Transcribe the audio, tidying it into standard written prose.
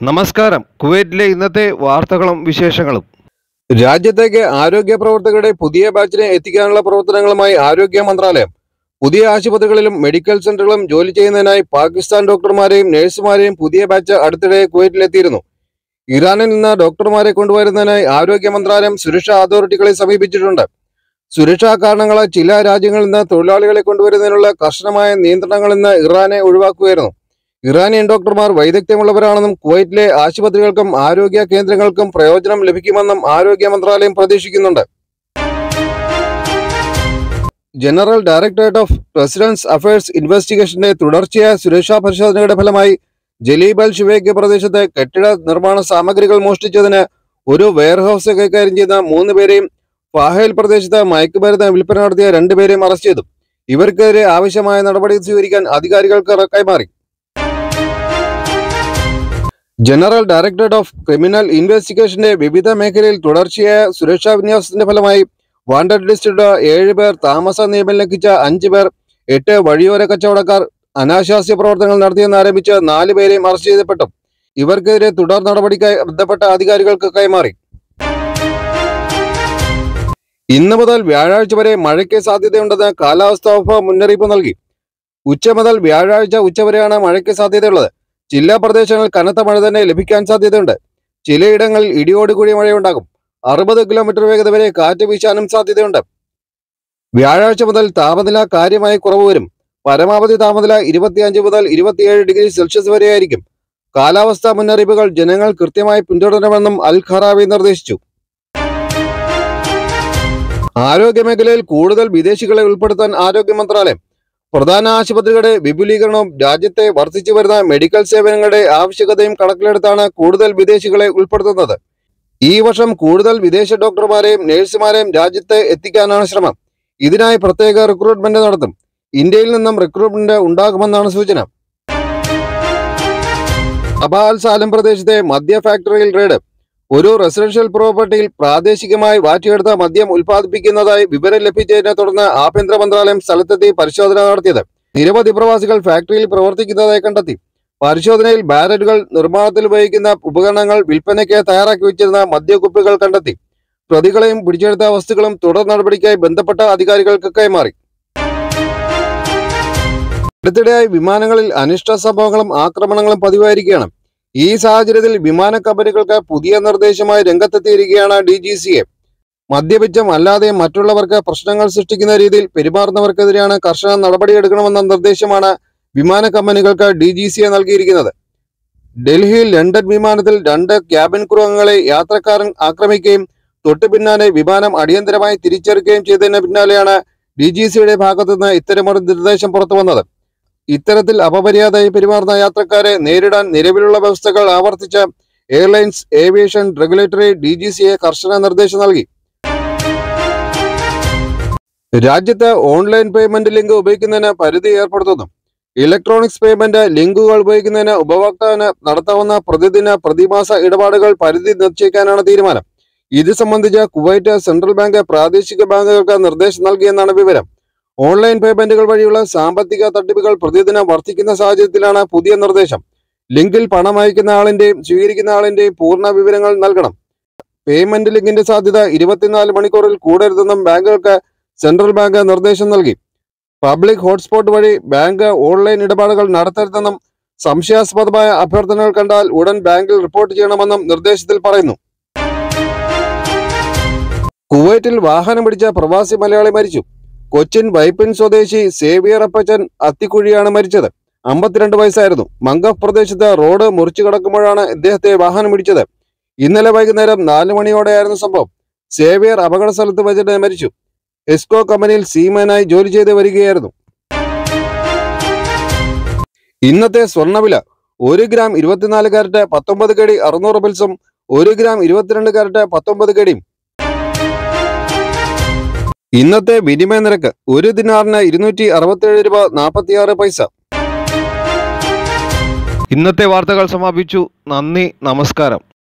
നമസ്കാരം. കുവൈറ്റിലെ ഇന്നത്തെ വാർത്തകളും വിശേഷങ്ങളും. രാജ്യത്തേക്ക് ആരോഗ്യ പ്രവർത്തകരുടെ പുതിയ ബാച്ചിനെ എത്തിക്കാനുള്ള പ്രവർത്തനങ്ങളുമായി ആരോഗ്യ മന്ത്രാലയം. പുതിയ ആശുപത്രികളിലും മെഡിക്കൽ സെന്ററുകളും ജോലി ചെയ്യുന്നതിനായി പാകിസ്ഥാൻ ഡോക്ടർമാരെയും നഴ്സുമാരെയും പുതിയ ബാച്ച് അടുത്തിടെ കുവൈറ്റിലെത്തിയിരുന്നു. ഇറാനിൽ നിന്ന് ഡോക്ടർമാരെ കൊണ്ടുവരുന്നതിനായി ആരോഗ്യ മന്ത്രാലയം സുരക്ഷാ അതോറിറ്റികളെ സമീപിച്ചിട്ടുണ്ട്. സുരക്ഷാ കാരണങ്ങളാൽ ചില രാജ്യങ്ങളിൽ നിന്ന് തൊഴിലാളികളെ കൊണ്ടുവരുന്നതിനുള്ള കർശനമായ നിയന്ത്രണങ്ങളിൽ നിന്ന് ഇറാനെ ഒഴിവാക്കുകയായിരുന്നു. ഇറാനിയൻ ഡോക്ടർമാർ വൈദഗ്ധ്യമുള്ളവരാണെന്നും കുവൈറ്റിലെ ആശുപത്രികൾക്കും ആരോഗ്യ കേന്ദ്രങ്ങൾക്കും പ്രയോജനം ലഭിക്കുമെന്നും ആരോഗ്യ മന്ത്രാലയം പ്രതീക്ഷിക്കുന്നുണ്ട്. General directorate of residence affairs ഇൻവെസ്റ്റിഗേഷന്റെ തുടർച്ചയായ സുരക്ഷാ പരിശോധനയുടെ ഫലമായി ജലീബ് അൽ ഷുവൈക്ക് പ്രദേശത്തെ കെട്ടിട നിർമ്മാണ സാമഗ്രികൾ മോഷ്ടിച്ചതിന് ഒരു വെയർഹൌസ് കൈകാര്യം ചെയ്ത 3 പേരെയും ഫാഹേൽ പ്രദേശത്ത് മയക്കുമരുന്ന് വിൽപ്പന നടത്തിയ 2 പേരെയും അറസ്റ്റ് ചെയ്തു. ഇവർക്കെതിരെ ആവശ്യമായ നടപടി സ്വീകരിക്കാൻ അധികാരികൾക്ക് കൈമാറി. ജനറൽ ഡയറക്ടറേറ്റ് ഓഫ് ക്രിമിനൽ ഇൻവെസ്റ്റിഗേഷന്റെ വിവിധ മേഖലയിൽ തുടർച്ചയായ സുരക്ഷാ വിന്യാസത്തിന്റെ ഫലമായി വാണ്ടഡ് ലിസ്റ്റിലുള്ള 7 പേർ, താമസ നിയമം ലംഘിച്ച 5 പേർ, 8 വഴിയോര കച്ചവടക്കാർ, അനാശാസ്യ പ്രവർത്തനങ്ങൾ നടത്തിയെന്ന് ആരംഭിച്ച് 4 പേരെയും അറസ്റ്റ് ചെയ്യപ്പെട്ടു. ഇവർക്കെതിരെ തുടർ നടപടിക്കായി ബന്ധപ്പെട്ട അധികാരികൾക്ക് കൈമാറി. ഇന്ന് മുതൽ വ്യാഴാഴ്ച വരെ മഴയ്ക്ക് സാധ്യതയുണ്ടെന്ന് കാലാവസ്ഥാ വകുപ്പ് മുന്നറിയിപ്പ് നൽകി. ഉച്ച മുതൽ വ്യാഴാഴ്ച ഉച്ചവരെയാണ് മഴയ്ക്ക് സാധ്യതയുള്ളത്. ചില പ്രദേശങ്ങളിൽ കനത്ത മഴ തന്നെ ലഭിക്കാൻ സാധ്യതയുണ്ട്. ചിലയിടങ്ങളിൽ ഇടിയോടുകൂടിയ മഴയുണ്ടാകും. 60 കിലോമീറ്റർ വേഗത വരെ കാറ്റ് വീശാനും സാധ്യതയുണ്ട്. വ്യാഴാഴ്ച മുതൽ താപനില കാര്യമായി കുറവ് വരും. പരമാവധി താപനില 25 മുതൽ 27 ഡിഗ്രി സെൽഷ്യസ് വരെയായിരിക്കും. കാലാവസ്ഥാ മുന്നറിയിപ്പുകൾ ജനങ്ങൾ കൃത്യമായി പിന്തുടരണമെന്നും അൽ ഖറാവി നിർദ്ദേശിച്ചു. ആരോഗ്യമേഖലയിൽ കൂടുതൽ വിദേശികളെ ഉൾപ്പെടുത്താൻ ആരോഗ്യ മന്ത്രാലയം. പ്രധാന ആശുപത്രികളുടെ വിപുലീകരണവും രാജ്യത്തെ വർദ്ധിച്ചു വരുന്ന മെഡിക്കൽ സേവനങ്ങളുടെ ആവശ്യകതയും കണക്കിലെടുത്താണ് കൂടുതൽ വിദേശികളെ ഉൾപ്പെടുത്തുന്നത്. ഈ വർഷം കൂടുതൽ വിദേശ ഡോക്ടർമാരെയും നഴ്സുമാരെയും രാജ്യത്ത് എത്തിക്കാനാണ് ശ്രമം. ഇതിനായി പ്രത്യേക റിക്രൂട്ട്മെന്റ് നടത്തും. ഇന്ത്യയിൽ നിന്നും റിക്രൂട്ട്മെന്റ് ഉണ്ടാകുമെന്നാണ് സൂചന. അബ അൽ സാലം പ്രദേശത്തെ മദ്യ ഫാക്ടറിയിൽ റെയ്ഡ്. ഒരു റെസിഡൻഷ്യൽ പ്രോപ്പർട്ടിയിൽ പ്രാദേശികമായി വാറ്റിയെടുത്ത മദ്യം ഉൽപ്പാദിപ്പിക്കുന്നതായി വിവരം ലഭിച്ചതിനെ തുടർന്ന് ആഭ്യന്തര മന്ത്രാലയം സ്ഥലത്തെത്തി പരിശോധന നടത്തിയത്. നിരവധി പ്രവാസികൾ ഫാക്ടറിയിൽ പ്രവർത്തിക്കുന്നതായി കണ്ടെത്തി. പരിശോധനയിൽ ബാരലുകൾ, നിർമ്മാണത്തിൽ ഉപയോഗിക്കുന്ന ഉപകരണങ്ങൾ, വിൽപ്പനയ്ക്ക് തയ്യാറാക്കി വെച്ചിരുന്ന മദ്യക്കുപ്പികൾ കണ്ടെത്തി. പ്രതികളെയും പിടിച്ചെടുത്ത വസ്തുക്കളും തുടർ നടപടിക്കായി ബന്ധപ്പെട്ട അധികാരികൾക്ക് കൈമാറി. അടുത്തിടെയായി വിമാനങ്ങളിൽ അനിഷ്ട സംഭവങ്ങളും ആക്രമണങ്ങളും പതിവായിരിക്കുകയാണ്. ഈ സാഹചര്യത്തിൽ വിമാന കമ്പനികൾക്ക് പുതിയ നിർദ്ദേശമായി രംഗത്തെത്തിയിരിക്കുകയാണ് DGCA. മദ്യപിച്ചം അല്ലാതെ മറ്റുള്ളവർക്ക് പ്രശ്നങ്ങൾ സൃഷ്ടിക്കുന്ന രീതിയിൽ പെരുമാറുന്നവർക്കെതിരെയാണ് കർശന നടപടിയെടുക്കണമെന്ന നിർദ്ദേശമാണ് വിമാന കമ്പനികൾക്ക് DGCA നൽകിയിരിക്കുന്നത്. ഡൽഹിയിൽ ലണ്ടൻ വിമാനത്തിൽ 2 ക്യാബിൻ ക്രൂ അംഗങ്ങളെ യാത്രക്കാരൻ ആക്രമിക്കുകയും തൊട്ടു പിന്നാലെ വിമാനം അടിയന്തരമായി തിരിച്ചെടുക്കുകയും ചെയ്തതിന് പിന്നാലെയാണ് DGCയുടെ ഭാഗത്തുനിന്ന് ഇത്തരമൊരു നിർദ്ദേശം പുറത്തുവന്നത്. ഇത്തരത്തിൽ അപമര്യാദയായി പെരുമാറുന്ന യാത്രക്കാരെ നേരിടാൻ നിലവിലുള്ള വ്യവസ്ഥകൾ ആവർത്തിച്ച എയർലൈൻസ് ഏവിയേഷൻ റെഗുലേറ്ററി DGCA കർശന നിർദ്ദേശം നൽകി. രാജ്യത്ത് ഓൺലൈൻ പേയ്മെന്റ് ലിങ്ക് ഉപയോഗിക്കുന്നതിന് പരിധി ഏർപ്പെടുത്തുന്നു. ഇലക്ട്രോണിക്സ് പേയ്മെന്റ് ലിങ്കുകൾ ഉപയോഗിക്കുന്നതിന് ഉപഭോക്താവിന് നടത്താവുന്ന പ്രതിദിന, പ്രതിമാസ ഇടപാടുകൾ പരിധി നിശ്ചയിക്കാനാണ് തീരുമാനം. ഇത് സംബന്ധിച്ച് കുവൈറ്റ് സെൻട്രൽ ബാങ്ക് പ്രാദേശിക ബാങ്കുകൾക്ക് നിർദ്ദേശം നൽകിയെന്നാണ് വിവരം. ഓൺലൈൻ പേയ്മെന്റുകൾ വഴിയുള്ള സാമ്പത്തിക തട്ടിപ്പുകൾ പ്രതിദിനം വർദ്ധിക്കുന്ന സാഹചര്യത്തിലാണ് പുതിയ നിർദ്ദേശം. ലിങ്കിൽ പണം അയക്കുന്ന ആളിന്റെയും സ്വീകരിക്കുന്ന ആളിന്റെയും പൂർണ്ണ വിവരങ്ങൾ നൽകണം. പേയ്മെന്റ് ലിങ്കിന്റെ സാധ്യത 24 മണിക്കൂറിൽ കൂടരുതെന്നും ബാങ്കുകൾക്ക് സെൻട്രൽ ബാങ്ക് നിർദ്ദേശം നൽകി. പബ്ലിക് ഹോട്ട്സ്പോട്ട് വഴി ബാങ്ക് ഓൺലൈൻ ഇടപാടുകൾ നടത്തരുതെന്നും സംശയാസ്പദമായ അഭ്യർത്ഥനകൾ കണ്ടാൽ ഉടൻ ബാങ്കിൽ റിപ്പോർട്ട് ചെയ്യണമെന്നും നിർദ്ദേശത്തിൽ പറയുന്നു. കുവൈറ്റിൽ വാഹനം പിടിച്ച പ്രവാസി മലയാളി മരിച്ചു. കൊച്ചിൻ വൈപ്പിൻ സ്വദേശി സേവിയർ അപ്പച്ചൻ അത്തിക്കുഴിയാണ് മരിച്ചത്. 52 വയസ്സായിരുന്നു. മംഗഫ് പ്രദേശത്ത് റോഡ് മുറിച്ചു കടക്കുമ്പോഴാണ് ഇദ്ദേഹത്തെ വാഹനം ഇടിച്ചത്. ഇന്നലെ വൈകുന്നേരം 4 മണിയോടെയായിരുന്നു സംഭവം. സേവിയർ അപകട സ്ഥലത്ത് വെച്ചിട്ട് മരിച്ചു. എസ്കോ കമ്പനിയിൽ സീമാനായി ജോലി ചെയ്ത് വരികയായിരുന്നു. ഇന്നത്തെ സ്വർണ്ണവില: 1 ഗ്രാം 24 കാരറ്റ് 19 കടി 600 പിൽസും 1 ഗ്രാം 22 കാരറ്റ് 19 കടിയും. ഇന്നത്തെ വിനിമയ നിരക്ക്: 1 ദിനാറിന് 267 രൂപ 46 പൈസ. ഇന്നത്തെ വാർത്തകൾ സമാപിച്ചു. നന്ദി, നമസ്കാരം.